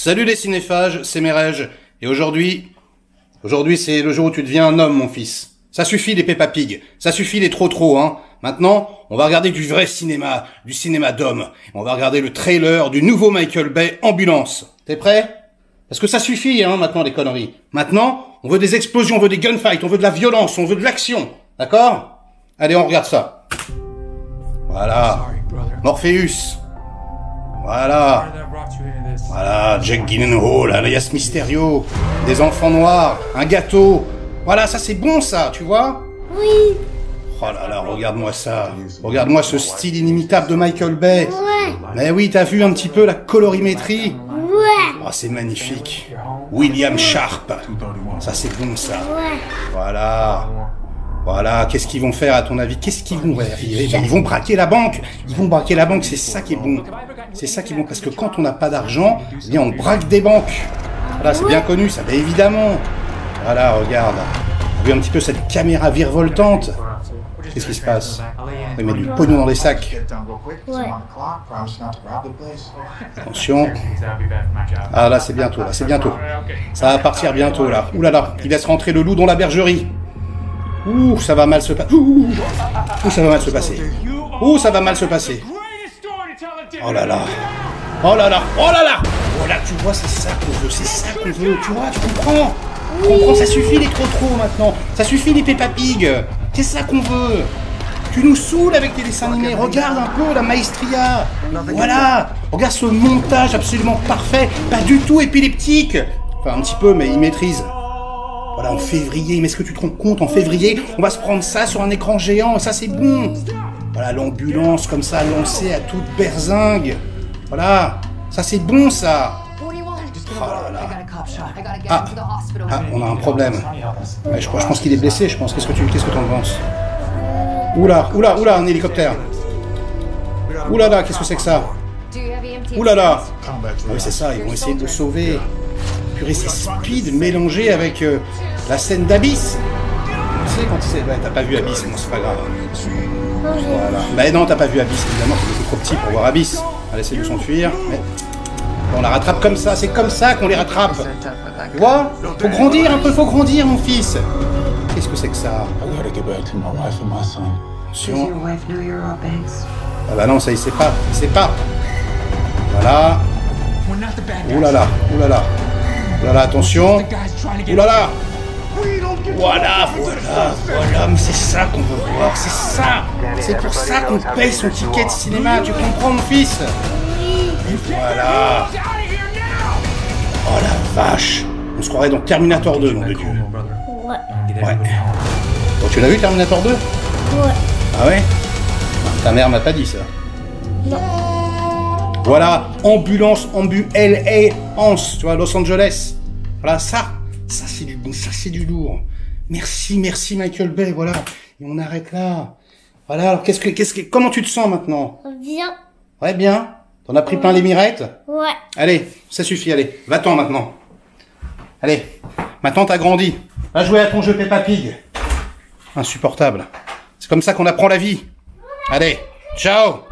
Salut les cinéphages, c'est Merege. Et aujourd'hui c'est le jour où tu deviens un homme, mon fils. Ça suffit les Peppa Pig, ça suffit les trop, hein. Maintenant, on va regarder du vrai cinéma, du cinéma d'homme. On va regarder le trailer du nouveau Michael Bay, Ambulance. T'es prêt? Parce que ça suffit, hein, maintenant, les conneries. Maintenant, on veut des explosions, on veut des gunfights, on veut de la violence, on veut de l'action. D'accord? Allez, on regarde ça. Voilà. Morpheus. Voilà. Voilà, Jake Gyllenhaal, Alias Mysterio, des enfants noirs, un gâteau. Voilà, ça c'est bon ça, tu vois? Oui. Oh là là, regarde-moi ça. Regarde-moi ce style inimitable de Michael Bay. Ouais. Mais oui, t'as vu un petit peu la colorimétrie? Ouais. Oh, c'est magnifique. William Sharp. Ça c'est bon ça. Ouais. Voilà. Voilà, qu'est-ce qu'ils vont faire à ton avis? Qu'est-ce qu'ils vont faire? Ils vont braquer la banque. Ils vont braquer la banque, c'est ça qui est bon. C'est ça qui est bon, parce que quand on n'a pas d'argent, eh bien on braque des banques. Voilà, c'est bien connu, ça, mais évidemment. Voilà, regarde. Vous voyez un petit peu cette caméra virevoltante? Qu'est-ce qui se passe? On met du pognon dans les sacs. Ouais. Attention. Ah là, c'est bientôt, là, c'est bientôt. Ça va partir bientôt, là. Ouh là là, il laisse rentrer le loup dans la bergerie. Ouh, ça va mal se passer. Ouh, ça va mal se passer. Ouh, ça va mal se passer. Oh là là. Oh là là. Oh là là. Oh là, tu vois, c'est ça qu'on veut. C'est ça qu'on veut. Tu vois, tu comprends? Tu comprends, ça suffit les trop maintenant. Ça suffit les Peppa Pig. C'est ça qu'on veut. Tu nous saoules avec tes dessins animés. Regarde un peu la maestria. Voilà. Regarde ce montage absolument parfait. Pas du tout épileptique. Enfin, un petit peu, mais il maîtrise. Voilà, en février, mais est-ce que tu te rends compte, en février, on va se prendre ça sur un écran géant, et ça c'est bon. Voilà, l'ambulance comme ça, lancée à toute berzingue. Voilà, ça c'est bon ça. Oh là là. Ah, on a un problème. Ouais, je pense qu'il est blessé, je pense. Qu'est-ce que t'en penses? Oula, un hélicoptère. Oula là, qu'est-ce que c'est que ça? Oula là. Ah oui, c'est ça, ils vont essayer de le sauver. Purée, c'est Speed mélangé avec la scène d'Abyss. Tu sais quand tu sais, t'as pas vu Abyss, bon c'est pas grave. Voilà. Bah non, t'as pas vu Abyss, évidemment, t'es trop petit pour voir Abyss. Elle essaie de s'enfuir, mais on la rattrape comme ça, c'est comme ça qu'on les rattrape. Tu vois? Faut grandir un peu, faut grandir mon fils. Qu'est-ce que c'est que ça? Attention. Ah bah non, ça il sait pas. Voilà. Oulala. Oulala, attention. Oulala. Voilà, mais c'est ça qu'on veut voir, c'est ça. C'est pour ça qu'on paye son ticket de cinéma, tu comprends mon fils? Et voilà. Oh la vache. On se croirait dans Terminator 2, nom de Dieu. Ouais. Bon, tu l'as vu Terminator 2? Ouais. Ah ouais? Ta mère m'a pas dit ça. Non. Voilà, ambulance, LA, Ans, tu vois, Los Angeles. Voilà, ça c'est du bon, ça c'est du lourd. Merci Michael Bay, voilà. Et on arrête là. Voilà, alors comment tu te sens maintenant? Bien. Ouais, bien. T'en as pris plein les mirettes? Ouais. Allez, ça suffit, allez. Va-t'en maintenant. Allez, maintenant t'as grandi. Va jouer à ton jeu Peppa Pig. Insupportable. C'est comme ça qu'on apprend la vie. Allez, ciao!